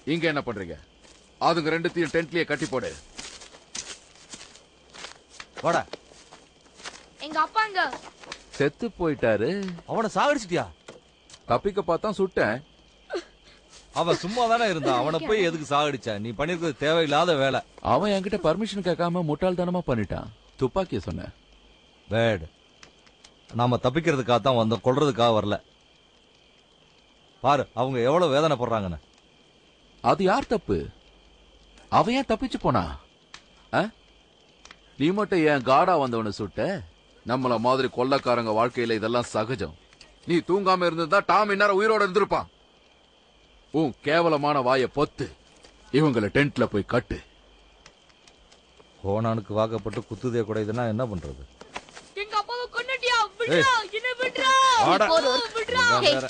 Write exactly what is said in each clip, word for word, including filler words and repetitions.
இங்க என்ன பண்றீங்க? அதுங்க ரெண்டுத்தையும் டென்ட்லயே கட்டி போடு. வாடா. எங்க அப்பாங்க செத்து போயிட்டாரு. அவனை சாகடிச்சிட்டியா? தப்பிக்க பார்த்தா சுட்டேன். அவன் சும்மா தானே இருந்தான். அவனை போய் எதுக்கு சாகடிச்சா? நீ பண்ணிருக்கிறது தேவையில்லாத வேலை. அவன் என்கிட்ட பர்மிஷன் கேட்காம முட்டாள்தனமா பண்ணிட்டான். துப்பாக்கிய சொன்ன. பேட். நாம தப்பிக்கிறதுக்காக தான் வந்தோம், கொல்றதுக்காக வரல. பாரு அவங்க எவ்வளவு வேதனைப்படுறாங்கன்னு. அது யார் தப்பு? அவன் ஏன் தப்பிச்சு போனா? நீ மட்டும் ஏன் காடா வந்தவனை சுட்ட? நம்மள மாதிரி கொள்ளக்காரங்க வாழ்க்கையில இதெல்லாம் சகஜம். நீ தூங்காம இருந்திருந்தா டாம் இந்நேரம் உயிரோட இருந்திருப்பான். உன் கேவலமான வாய பொத்து இவங்களை டென்ட்ல போய் கட்டு. கோனானுக்கு வாக்கப்பட்டு குத்துதே கூட இதுனா என்ன பண்றது? எங்க அப்பாவை கொன்னுட்டியா? விட்றா, என்ன விட்றா? விட்றா.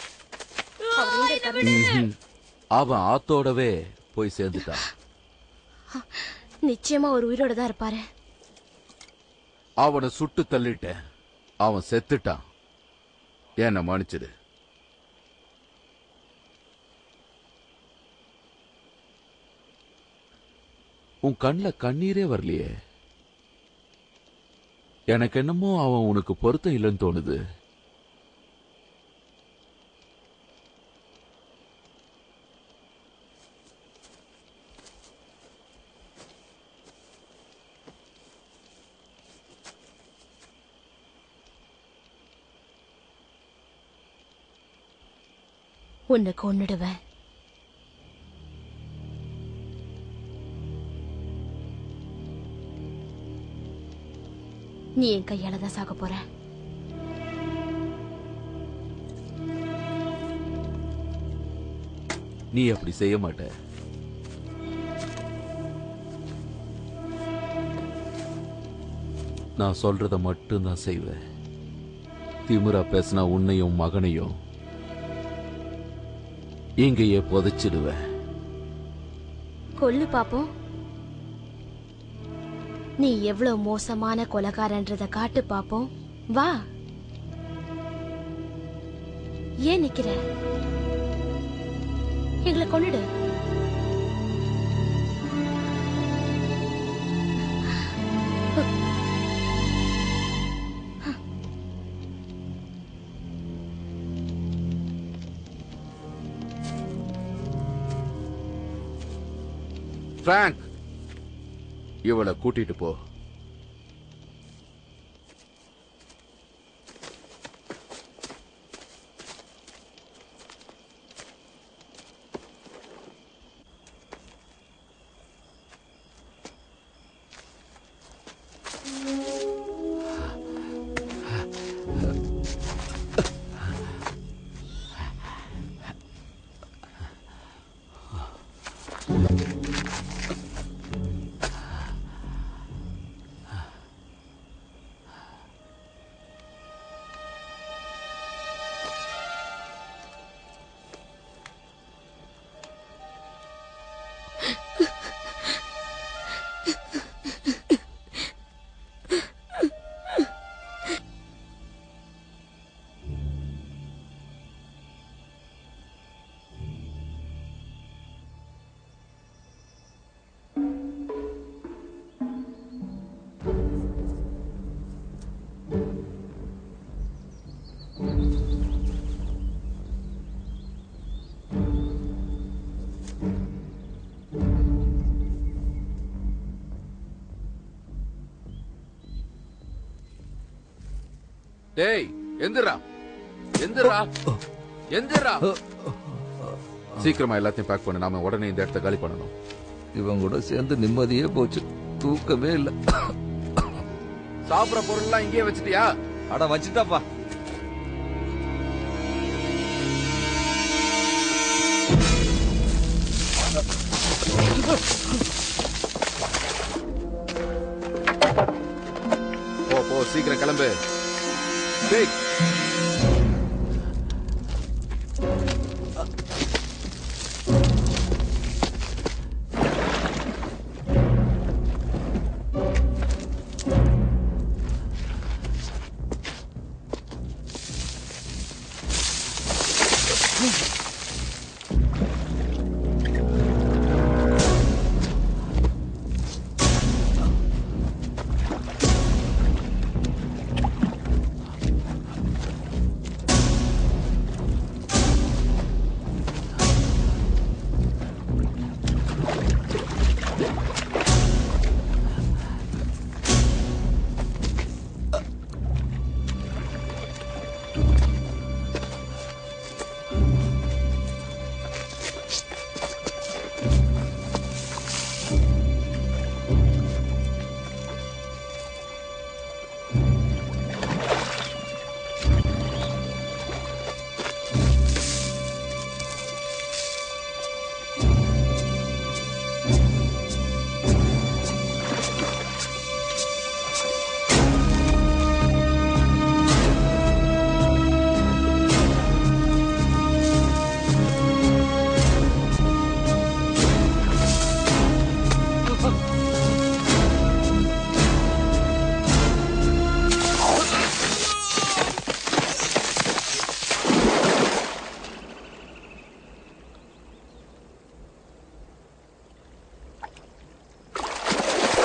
அவன் ஆத்தோடவே போய் சேர்ந்துட்டான். நிச்சயமா ஒரு உயிரோட தான் இருப்பாரு. அவனை சுட்டு தள்ளிட்டேன். அவன் செத்துட்டான். என்ன மன்னிச்சிடு. உன் கண்ணுல கண்ணீரே வரலையே. எனக்கு என்னமோ அவன் உனக்கு பொருத்தம் இல்லைன்னு தோணுது. உன்னை கொன்னுடுவேன். நீ என் கையால தான் சாக போற. நீ அப்படி செய்ய மாட்ட. நான் சொல்றத மட்டும் தான் செய்வேன். திமிரா பேசினா உன்னையும் மகனையும் இங்கேயே புதைச்சிடுவேன். கொல்லு பாப்போம். நீ எவ்வளவு மோசமான கொலைகாரன்றத காட்டு பாப்போம். வா. ஏன் நிக்கிற? எங்களை கொன்னுடு. பிராங்க், இவளை கூட்டிட்டு போ. டேய், எந்திரா எந்திரா எந்திரா. சீக்கிரமா எல்லாத்தையும் பேக் பண்ணு. நாம உடனே இந்த இடத்த காலி பண்ணணும். இவன் கூட சேர்ந்து நிம்மதியே போச்சு. தூக்கமே இல்ல. சாப்பிட பொருள் எல்லாம் இங்கேயே வச்சிட்டியா? அட வச்சுட்டாப்பா. போ போ, சீக்கிரம் கிளம்பு. டேய்,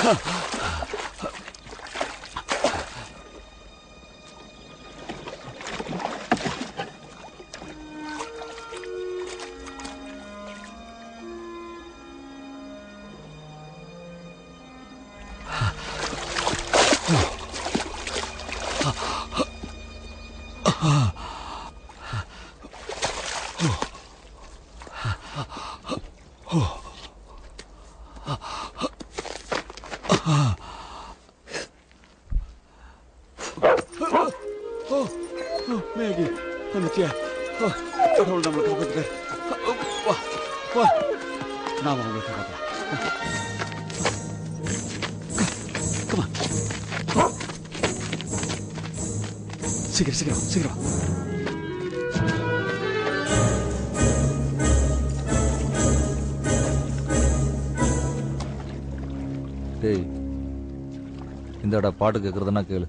மேகி வந்துட்டியா கடவுள் நம்மளை காப்பாத்துட்டார். வா வா நாம அவங்களை காப்பாற்றலாம். சீக்கிரம் சீக்கிரம் சீக்கிரம். டேய் இந்தடா பாட்டு கேட்கறதுன்னா கேளு.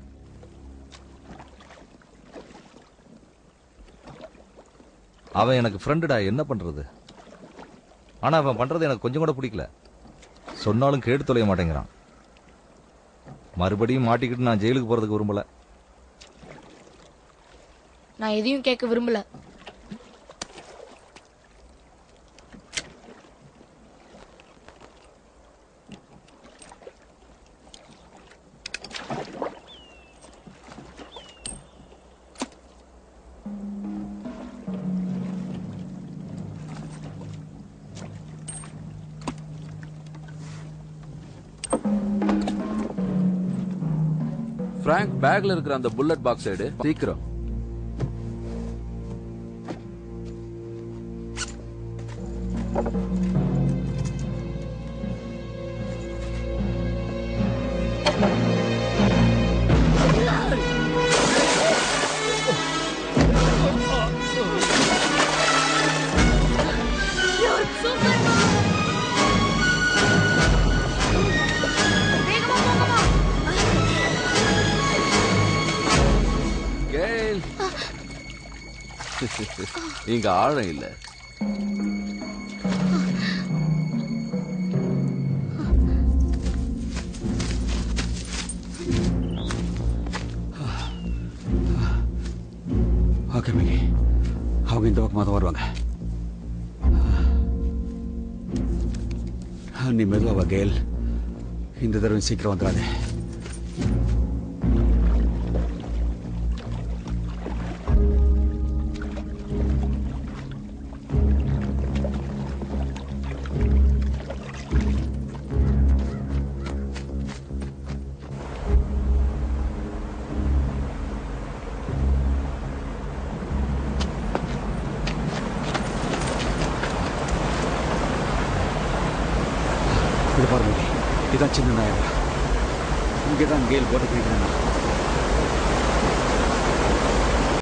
அவன் எனக்கு ஃப்ரெண்டுடா, என்ன பண்றது? ஆனா அவன் பண்றது எனக்கு கொஞ்சம் கூட பிடிக்கல. சொன்னாலும் கேட்டு தொலைய மாட்டேங்கிறான். மறுபடியும் மாட்டிக்கிட்டு நான் ஜெயிலுக்கு போறதுக்கு விரும்பல. நான் எதையும் கேட்க விரும்பல. பிராங்க், பேக்ல இருக்கிற அந்த புல்லட் பாக்ஸ் எடு சீக்கிரம். இங்க ஆழம் இல்ல. ஓகே மேகி, அவங்க இந்த பக்கமாக தான் வருவாங்க. நீ மெதுவாக கேல், இந்த தடவை சீக்கிரம் வந்துடாதே. இது பாருங்க, இதான் சின்ன நாயகா. இங்கே தான் கேல் போட்டு போய்க்கிறேன்.